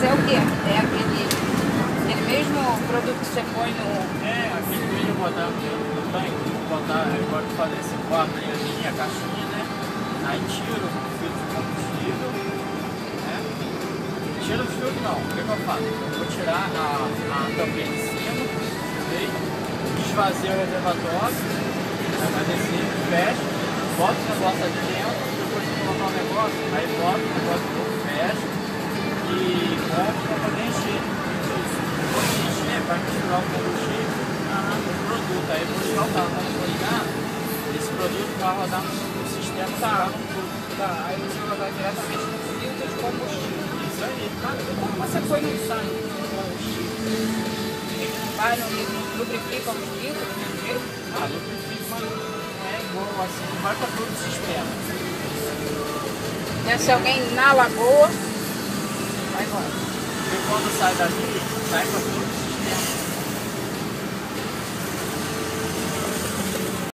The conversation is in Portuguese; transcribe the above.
é o quê? É aquele mesmo produto que você põe no... É, aquele vídeo eu botar no tanque, eu gosto de fazer esse quadro aí, a caixinha, né? Aí tiro o filtro de combustível, né? Tiro o filtro não, o que eu faço? Eu vou tirar a tampinha de cima, okay? Desfazer o reservatório, aí vai descer, fecha, bota o negócio ali dentro, depois de colocar o negócio, aí bota o negócio novo, fecha e compra para poder encher. Depois de encher, vai misturar o combustível no produto, aí vou ligar o carro, quando eu vou ligar, esse produto vai rodar no sistema, tá? Tá, aí você vai rodar diretamente no filtro de combustível. Isso aí. Mas como você põe no tanque de combustível? Vai no lubrifica os filtros do mesmo jeito? Lubrifica, mas não é igual assim, não vai para todo o sistema. Se alguém na lagoa, vai embora. Porque quando sai daqui, sai para todo o sistema.